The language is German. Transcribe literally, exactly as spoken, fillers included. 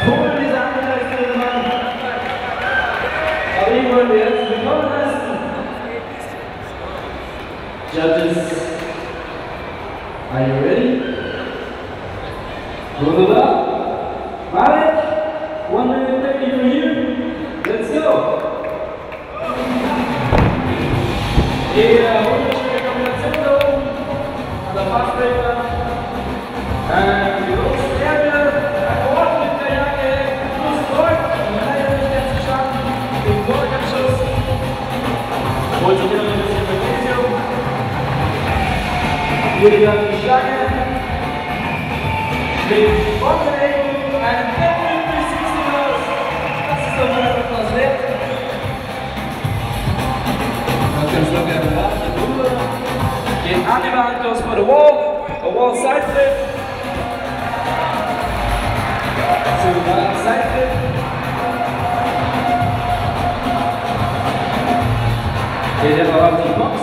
Polen dieser angereiste Mann. Aber ihn wollen wir jetzt willkommen heißen. Judges, are you ready? Wunderbar. Marek, one minute thirty for you. Let's go. Die wunderschöne Kombination da oben an der Fassbrecher. Äh, die große Erde, Akkord mit der Jacke, plus Gold, leider nicht ganz gestanden, den Goldabschuss. Holt sich immer ein bisschen Magnesium. Hier wieder die Schlange. Mit Vorbewegung, einen Backflip durch sechzig aus. Das ist doch mal etwas wert. Ganz locker im Rad, rüber. Gehen an die Wand, goes for the wall. A wall side flip. So, dann side flip. Geht aber auf die Box.